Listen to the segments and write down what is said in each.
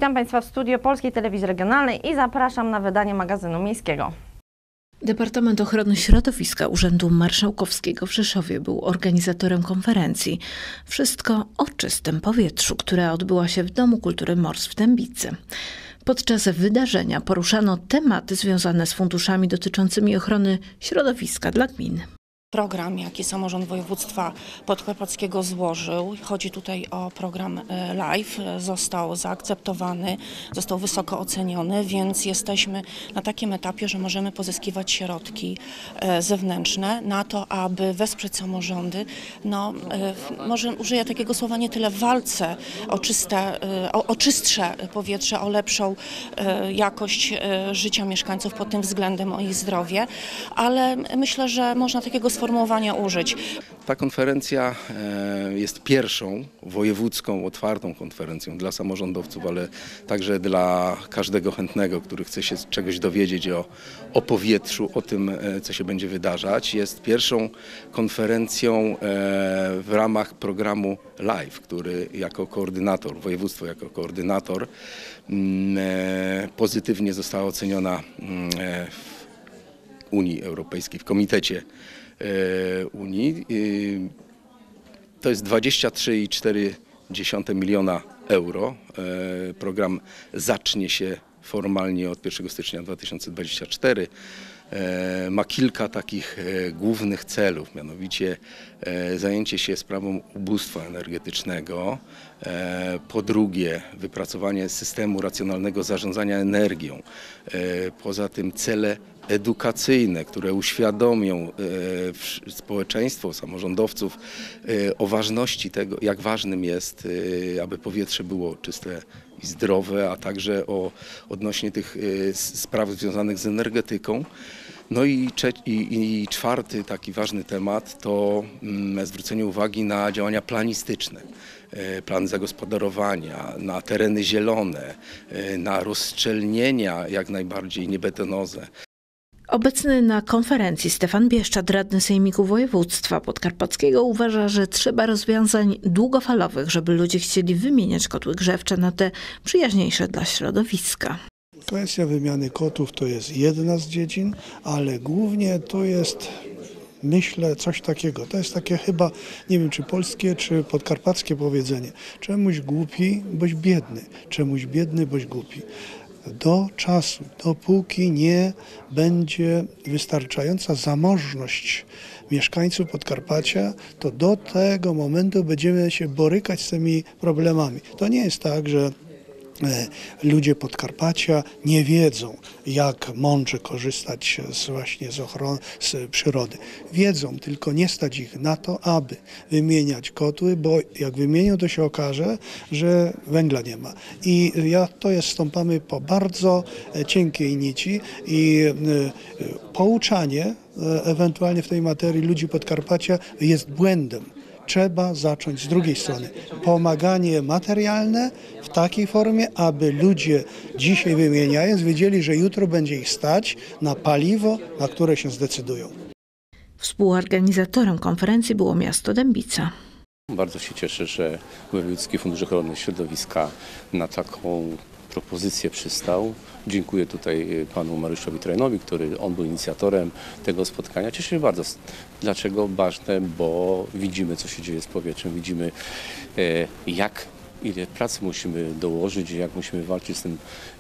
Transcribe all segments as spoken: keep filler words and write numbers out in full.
Witam Państwa w studio Polskiej Telewizji Regionalnej i zapraszam na wydanie magazynu miejskiego. Departament Ochrony Środowiska Urzędu Marszałkowskiego w Rzeszowie był organizatorem konferencji Wszystko o czystym powietrzu, która odbyła się w Domu Kultury Mors w Dębicy. Podczas wydarzenia poruszano tematy związane z funduszami dotyczącymi ochrony środowiska dla gmin. Program, jaki samorząd województwa podkarpackiego złożył, chodzi tutaj o program LIFE, został zaakceptowany, został wysoko oceniony, więc jesteśmy na takim etapie, że możemy pozyskiwać środki zewnętrzne na to, aby wesprzeć samorządy, no może użyję takiego słowa, nie tyle w walce o czyste, o, o czystsze powietrze, o lepszą jakość życia mieszkańców pod tym względem, o ich zdrowie, ale myślę, że można takiego sformułowania użyć. Ta konferencja jest pierwszą wojewódzką, otwartą konferencją dla samorządowców, ale także dla każdego chętnego, który chce się czegoś dowiedzieć o, o powietrzu, o tym, co się będzie wydarzać. Jest pierwszą konferencją w ramach programu LIFE, który jako koordynator, województwo jako koordynator pozytywnie została oceniona w Unii Europejskiej, w Komitecie Unii. To jest dwadzieścia trzy przecinek cztery miliona euro. Program zacznie się formalnie od pierwszego stycznia dwa tysiące dwudziestego czwartego. Ma kilka takich głównych celów, mianowicie zajęcie się sprawą ubóstwa energetycznego, po drugie wypracowanie systemu racjonalnego zarządzania energią, poza tym cele edukacyjne, które uświadomią społeczeństwo, samorządowców o ważności tego, jak ważnym jest, aby powietrze było czyste i zdrowe, a także o odnośnie tych spraw związanych z energetyką. No i, i, i czwarty taki ważny temat to zwrócenie uwagi na działania planistyczne, plany zagospodarowania, na tereny zielone, na rozszczelnienia jak najbardziej niebetonowe. Obecny na konferencji Stefan Bieszczad, radny Sejmiku Województwa Podkarpackiego, uważa, że trzeba rozwiązań długofalowych, żeby ludzie chcieli wymieniać kotły grzewcze na te przyjaźniejsze dla środowiska. Kwestia wymiany kotłów to jest jedna z dziedzin, ale głównie to jest, myślę, coś takiego. To jest takie chyba, nie wiem czy polskie, czy podkarpackie powiedzenie. Czemuś głupi, boś biedny. Czemuś biedny, boś głupi. Do czasu, dopóki nie będzie wystarczająca zamożność mieszkańców Podkarpacia, to do tego momentu będziemy się borykać z tymi problemami. To nie jest tak, że ludzie Podkarpacia nie wiedzą, jak mądrze korzystać z, właśnie z ochrony, z przyrody. Wiedzą, tylko nie stać ich na to, aby wymieniać kotły, bo jak wymienią, to się okaże, że węgla nie ma. I ja, to jest, stąpamy po bardzo cienkiej nici i pouczanie ewentualnie w tej materii ludzi Podkarpacia jest błędem. Trzeba zacząć z drugiej strony. Pomaganie materialne w takiej formie, aby ludzie dzisiaj wymieniając wiedzieli, że jutro będzie ich stać na paliwo, na które się zdecydują. Współorganizatorem konferencji było miasto Dębica. Bardzo się cieszę, że Wojewódzki Fundusz Ochrony Środowiska na taką propozycję przystał. Dziękuję tutaj panu Mariuszowi Trajnowi, który on był inicjatorem tego spotkania. Cieszę się bardzo. Dlaczego? Ważne, bo widzimy, co się dzieje z powietrzem, widzimy jak, ile pracy musimy dołożyć, jak musimy walczyć z tym,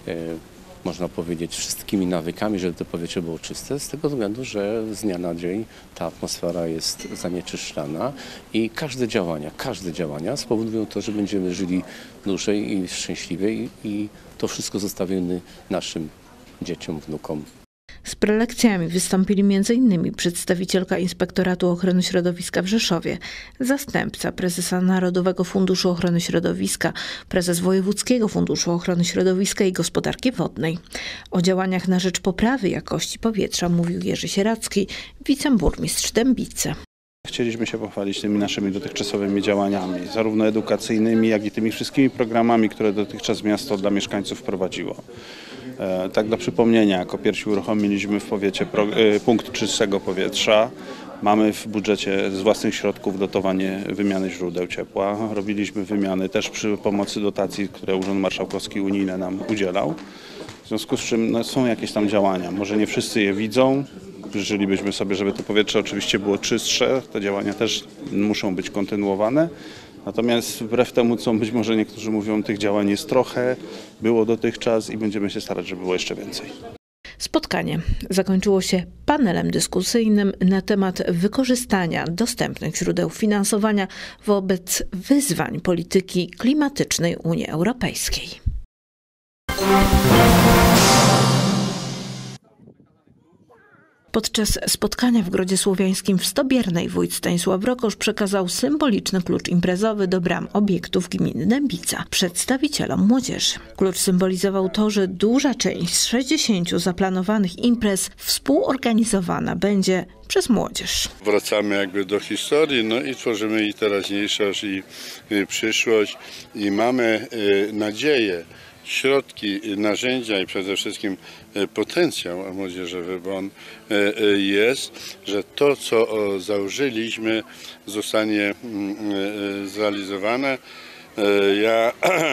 można powiedzieć, wszystkimi nawykami, żeby to powietrze było czyste, z tego względu, że z dnia na dzień ta atmosfera jest zanieczyszczana i każde działania, każde działania spowodują to, że będziemy żyli dłużej i szczęśliwiej i to wszystko zostawimy naszym dzieciom, wnukom. Z prelekcjami wystąpili między innymi przedstawicielka Inspektoratu Ochrony Środowiska w Rzeszowie, zastępca prezesa Narodowego Funduszu Ochrony Środowiska, prezes Wojewódzkiego Funduszu Ochrony Środowiska i Gospodarki Wodnej. O działaniach na rzecz poprawy jakości powietrza mówił Jerzy Sieracki, wiceburmistrz Dębicy. Chcieliśmy się pochwalić tymi naszymi dotychczasowymi działaniami, zarówno edukacyjnymi, jak i tymi wszystkimi programami, które dotychczas miasto dla mieszkańców wprowadziło. Tak dla przypomnienia, jako pierwsi uruchomiliśmy w powiecie punkt czystego powietrza. Mamy w budżecie z własnych środków dotowanie wymiany źródeł ciepła. Robiliśmy wymiany też przy pomocy dotacji, które Urząd Marszałkowski Unijny nam udzielał. W związku z czym no, są jakieś tam działania. Może nie wszyscy je widzą. Życzylibyśmy sobie, żeby to powietrze oczywiście było czystsze. Te działania też muszą być kontynuowane. Natomiast wbrew temu, co być może niektórzy mówią, tych działań jest trochę, było dotychczas i będziemy się starać, żeby było jeszcze więcej. Spotkanie zakończyło się panelem dyskusyjnym na temat wykorzystania dostępnych źródeł finansowania wobec wyzwań polityki klimatycznej Unii Europejskiej. Podczas spotkania w Grodzie Słowiańskim w Stobiernej wójt Stanisław Rokosz przekazał symboliczny klucz imprezowy do bram obiektów gminy Dębica przedstawicielom młodzieży. Klucz symbolizował to, że duża część z sześćdziesięciu zaplanowanych imprez współorganizowana będzie przez młodzież. Wracamy jakby do historii, no i tworzymy i teraźniejszość, i, i przyszłość, i mamy y, nadzieję, środki, narzędzia i przede wszystkim potencjał młodzieżowy, bo on jest, że to, co założyliśmy, zostanie zrealizowane. Ja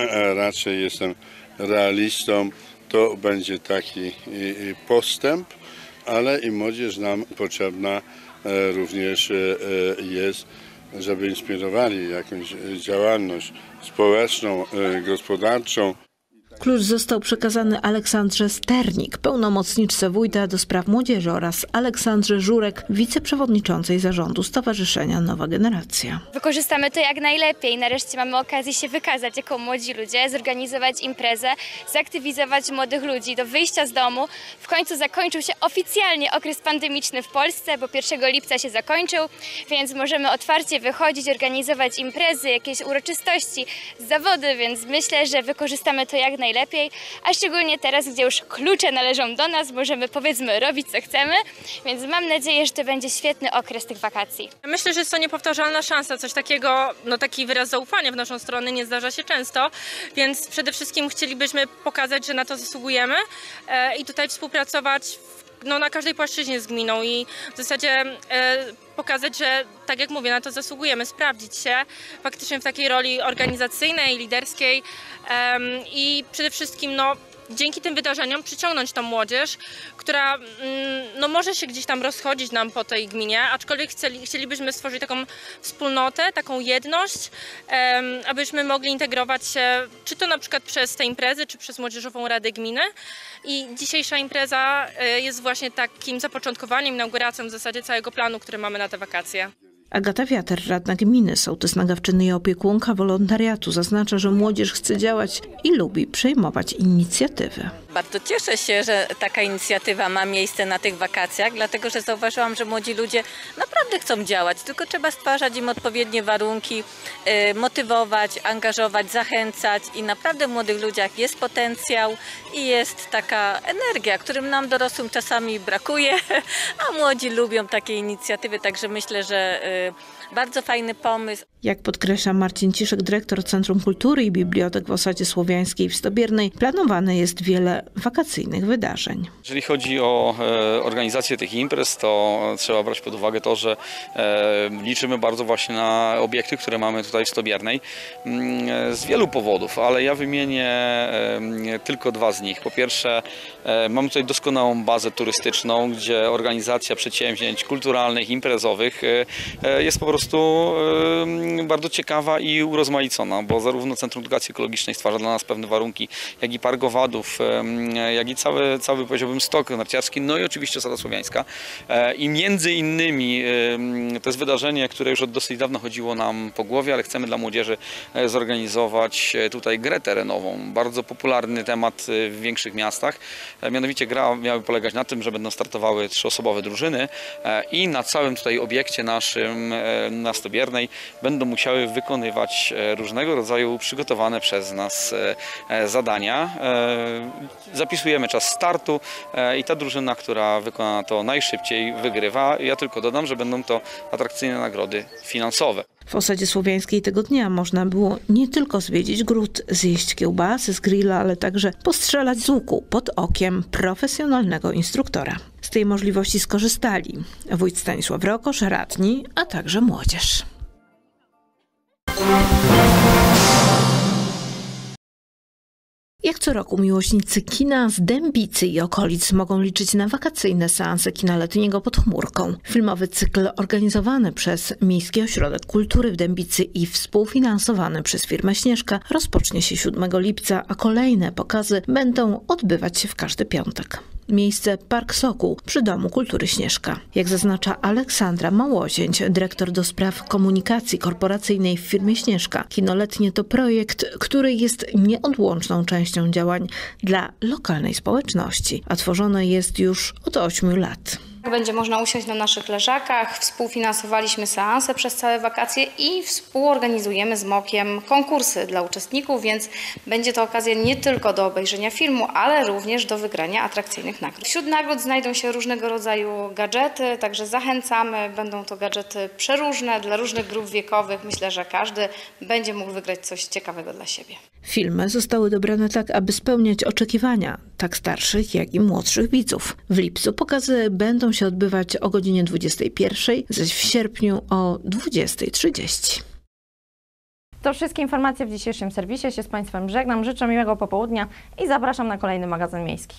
raczej jestem realistą, to będzie taki postęp, ale i młodzież nam potrzebna również jest, żeby inspirowali jakąś działalność społeczną, gospodarczą. Klucz został przekazany Aleksandrze Sternik, pełnomocniczce wójta do spraw młodzieży, oraz Aleksandrze Żurek, wiceprzewodniczącej zarządu Stowarzyszenia Nowa Generacja. Wykorzystamy to jak najlepiej. Nareszcie mamy okazję się wykazać jako młodzi ludzie, zorganizować imprezę, zaktywizować młodych ludzi do wyjścia z domu. W końcu zakończył się oficjalnie okres pandemiczny w Polsce, bo pierwszego lipca się zakończył, więc możemy otwarcie wychodzić, organizować imprezy, jakieś uroczystości, zawody, więc myślę, że wykorzystamy to jak najlepiej. Najlepiej, a szczególnie teraz, gdzie już klucze należą do nas, możemy, powiedzmy, robić co chcemy, więc mam nadzieję, że to będzie świetny okres tych wakacji. Myślę, że jest to niepowtarzalna szansa, coś takiego, no taki wyraz zaufania w naszą stronę nie zdarza się często, więc przede wszystkim chcielibyśmy pokazać, że na to zasługujemy e, i tutaj współpracować w No, na każdej płaszczyźnie z gminą i w zasadzie e, pokazać, że tak jak mówię, na to zasługujemy, sprawdzić się faktycznie w takiej roli organizacyjnej, liderskiej e, i przede wszystkim no, dzięki tym wydarzeniom przyciągnąć tą młodzież, która mm, no, może się gdzieś tam rozchodzić nam po tej gminie, aczkolwiek chcieli, chcielibyśmy stworzyć taką wspólnotę, taką jedność, e, abyśmy mogli integrować się, czy to na przykład przez te imprezy, czy przez Młodzieżową Radę Gminy. I dzisiejsza impreza jest właśnie takim zapoczątkowaniem, inauguracją w zasadzie całego planu, który mamy na te wakacje. Agata Wiater, radna gminy, sołtys Nagawczyny i opiekunka wolontariatu, zaznacza, że młodzież chce działać i lubi przejmować inicjatywy. Bardzo cieszę się, że taka inicjatywa ma miejsce na tych wakacjach, dlatego że zauważyłam, że młodzi ludzie naprawdę chcą działać, tylko trzeba stwarzać im odpowiednie warunki, motywować, angażować, zachęcać i naprawdę w młodych ludziach jest potencjał i jest taka energia, którym nam dorosłym czasami brakuje, a młodzi lubią takie inicjatywy, także myślę, że bardzo fajny pomysł. Jak podkreśla Marcin Ciszek, dyrektor Centrum Kultury i Bibliotek w Osadzie Słowiańskiej w Stobiernej, planowane jest wiele wakacyjnych wydarzeń. Jeżeli chodzi o e, organizację tych imprez, to trzeba brać pod uwagę to, że e, liczymy bardzo właśnie na obiekty, które mamy tutaj w Stobiernej e, z wielu powodów, ale ja wymienię e, tylko dwa z nich. Po pierwsze, e, mamy tutaj doskonałą bazę turystyczną, gdzie organizacja przedsięwzięć kulturalnych, imprezowych e, jest po prostu e, bardzo ciekawa i urozmaicona, bo zarówno Centrum Edukacji Ekologicznej stwarza dla nas pewne warunki, jak i Park Owadów, jak i cały, cały powiedziałbym stok narciarski, no i oczywiście Osada Słowiańska. I między innymi to jest wydarzenie, które już od dosyć dawna chodziło nam po głowie, ale chcemy dla młodzieży zorganizować tutaj grę terenową. Bardzo popularny temat w większych miastach. Mianowicie gra miała polegać na tym, że będą startowały trzyosobowe drużyny i na całym tutaj obiekcie naszym na Stobiernej będą musiały wykonywać różnego rodzaju przygotowane przez nas zadania. Zapisujemy czas startu i ta drużyna, która wykona to najszybciej, wygrywa. Ja tylko dodam, że będą to atrakcyjne nagrody finansowe. W Osadzie Słowiańskiej tego dnia można było nie tylko zwiedzić gród, zjeść kiełbasy z grilla, ale także postrzelać z łuku pod okiem profesjonalnego instruktora. Z tej możliwości skorzystali. Wójt Stanisław Rokosz, radni, a także młodzież. Jak co roku miłośnicy kina z Dębicy i okolic mogą liczyć na wakacyjne seanse kina letniego pod chmurką. Filmowy cykl organizowany przez Miejski Ośrodek Kultury w Dębicy i współfinansowany przez firmę Śnieżka rozpocznie się siódmego lipca, a kolejne pokazy będą odbywać się w każdy piątek. Miejsce Park Sokół przy Domu Kultury Śnieżka. Jak zaznacza Aleksandra Małozięć, dyrektor do spraw komunikacji korporacyjnej w firmie Śnieżka, kino letnie to projekt, który jest nieodłączną częścią działań dla lokalnej społeczności, a tworzone jest już od ośmiu lat. Będzie można usiąść na naszych leżakach, współfinansowaliśmy seanse przez całe wakacje i współorganizujemy z MOK-iem konkursy dla uczestników, więc będzie to okazja nie tylko do obejrzenia filmu, ale również do wygrania atrakcyjnych nagród. Wśród nagród znajdą się różnego rodzaju gadżety, także zachęcamy, będą to gadżety przeróżne dla różnych grup wiekowych. Myślę, że każdy będzie mógł wygrać coś ciekawego dla siebie. Filmy zostały dobrane tak, aby spełniać oczekiwania tak starszych, jak i młodszych widzów. W lipcu pokazy będą się odbywać o godzinie dwudziestej pierwszej, zaś w sierpniu o dwudziestej trzydzieści. To wszystkie informacje w dzisiejszym serwisie. Się z Państwem żegnam, życzę miłego popołudnia i zapraszam na kolejny magazyn miejski.